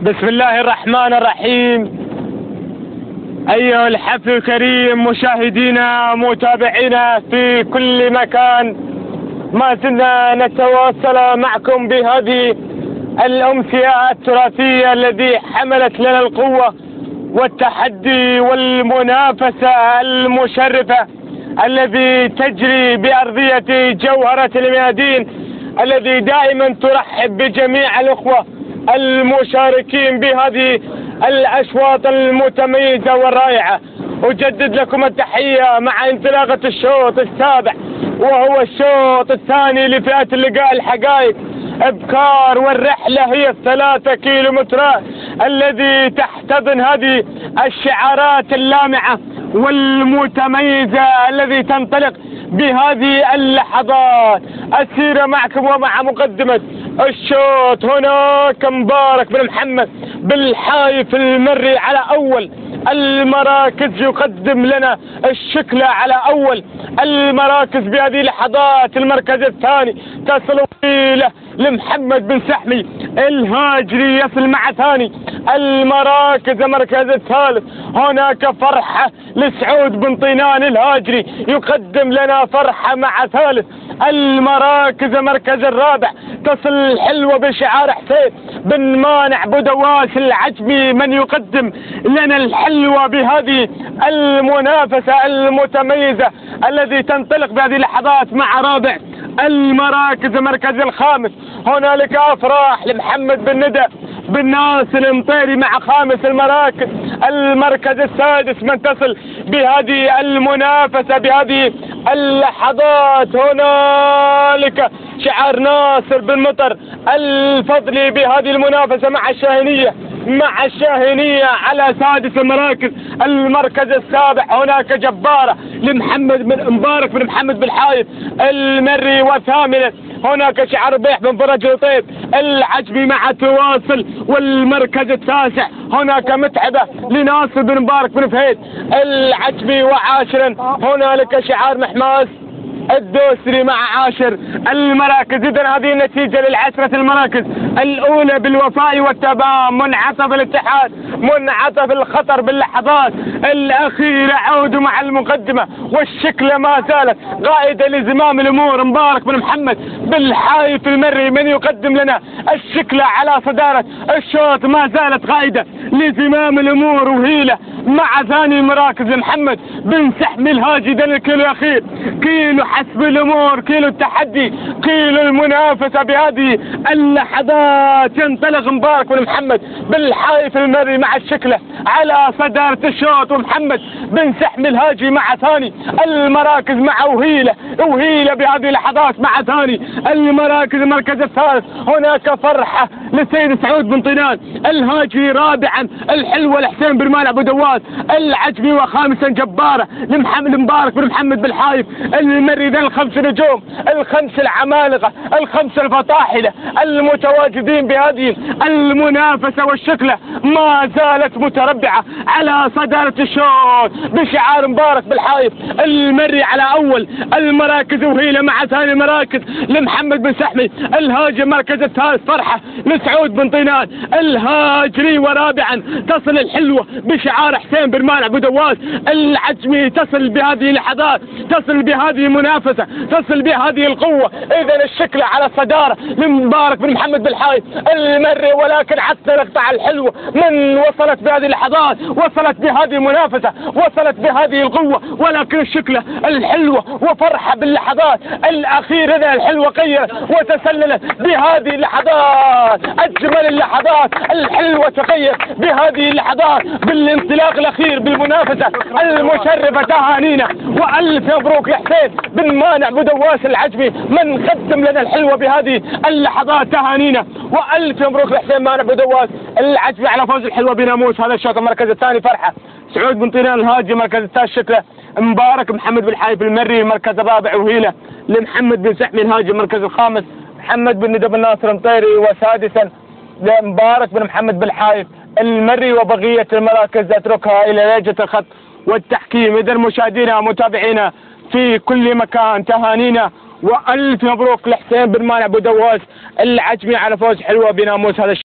بسم الله الرحمن الرحيم. أيها الحفل الكريم مشاهدينا متابعينا في كل مكان، ما زلنا نتواصل معكم بهذه الأمسية التراثية التي حملت لنا القوة والتحدي والمنافسة المشرفة الذي تجري بأرضية جوهرة الميادين، الذي دائما ترحب بجميع الأخوة المشاركين بهذه الأشواط المتميزة والرائعة. أجدد لكم التحية مع انطلاقة الشوط السابع، وهو الشوط الثاني لفئة اللقاء الحقائق ابكار، والرحلة هي 3 كيلومترات الذي تحتضن هذه الشعارات اللامعة والمتميزة الذي تنطلق بهذه اللحظات. السيرة معكم ومع مقدمة الشوط. هناك مبارك بن محمد بالحايف المري على أول المراكز، يقدم لنا الشكلة على أول المراكز بهذه اللحظات. المركز الثاني تصل طويلة لمحمد بن سحمي الهاجري، يصل مع ثاني المراكز. المركز الثالث هناك فرحة لسعود بن طينان الهاجري، يقدم لنا فرحة مع ثالث المراكز. المركز الرابع تصل الحلوة بشعار حسين بن مانع بودواس العجمي، من يقدم لنا الحلوة بهذه المنافسة المتميزة الذي تنطلق بهذه اللحظات مع رابع المراكز. المركز الخامس هنالك أفراح لمحمد بن ندى بن ناصر المطيري مع خامس المراكز. المركز السادس من تصل بهذه المنافسة بهذه اللحظات هنالك شعار ناصر بن مطر الفضلي بهذه المنافسة مع الشاهينية على سادس المراكز. المركز السابع هناك جبارة لمحمد بن مبارك بن محمد بالحايف المري، وثامنا هناك شعار ربيح بن فرج لطيف العجمي مع تواصل. والمركز التاسع هناك متعبة لناصر بن مبارك بن فهيد العجمي، وعاشرا هنالك شعار محماس الدوسري مع عاشر المراكز. إذن هذه النتيجة للعشرة المراكز الأولى بالوفاء والتمام، منعطف الاتحاد، منعطف الخطر باللحظات الأخيرة. عودوا مع المقدمة والشكلة ما زالت قائدة لزمام الأمور مبارك بن محمد بالحايف المري، من يقدم لنا الشكلة على صدارة الشوط، ما زالت قائدة لزمام الأمور وهيلة مع ثاني المراكز محمد بن سحمي الهاجي. ده الكيلو الأخير، كيلو حسب الأمور، كيلو التحدي، كيلو المنافسة بهذه اللحظات. ينطلق مبارك بن محمد بالحايف المري مع الشكلة على صدارة الشوط، ومحمد بن سحمي الهاجي مع ثاني المراكز مع وهيلة بهذه اللحظات مع ثاني المراكز. المركز الثالث هناك فرحة للسيد سعود بن طينان الهاجي، رابعا الحلوة لحسين بن مانع بودواس العجمي، وخامسا جبارة لمحمد مبارك بن محمد بالحايف المري. ذا الخمس نجوم، الخمس العمالقة، الخمس الفطاحلة المتواجدين بهذه المنافسة، والشكلة ما زالت متربعة على صدارة الشوط بشعار مبارك بالحايف المري على أول المراكز، وهيلة مع ثاني المراكز لمحمد بن سحمي الهاجي. المركز الثالث فرحة لسعود بن طينان الهاجري، ورابعا تصل الحلوة بشعار حسين بن مانع بودواس العجمي. تصل بهذه اللحظات، تصل بهذه المنافسة، تصل بهذه القوة. إذن الشكلة على الصدارة لمبارك بن محمد بالحايف المري، ولكن حتى نقطع الحلوة من وصلت بهذه اللحظات، وصلت بهذه المنافسة، وصلت بهذه القوة، ولكن الشكلة الحلوة وفرحة باللحظات الأخيرة. الحلوة غيرت وتسللت بهذه اللحظات، أجمل اللحظات الحلوة تغير بهذه اللحظات بالانطلاق الأخير بالمنافسة المشرفة. تهانينا وألف مبروك لحسين بن مانع بودواس العجمي من قدم لنا الحلوة بهذه اللحظات. تهانينا وألف مبروك لحسين مانع بودواس العجمي على فوز الحلوة بناموس هذا الشوط. المركز الثاني فرحة سعود بن طينان الهاجي. المركز الثالث شكله مبارك محمد بالحايف المري. المركز الرابع وهيلة لمحمد بن سحمي الهاجي. المركز الخامس محمد بن ندى بن ناصر المطيري، وسادسا لمبارك بن محمد بالحايف المري. وبقية المراكز اتركها الى لجنة الخط والتحكيم. اذا مشاهدينا ومتابعينا في كل مكان، تهانينا وألف مبروك لحسين بن مانع بودواس العجمي على فوز حلوة بناموس هذا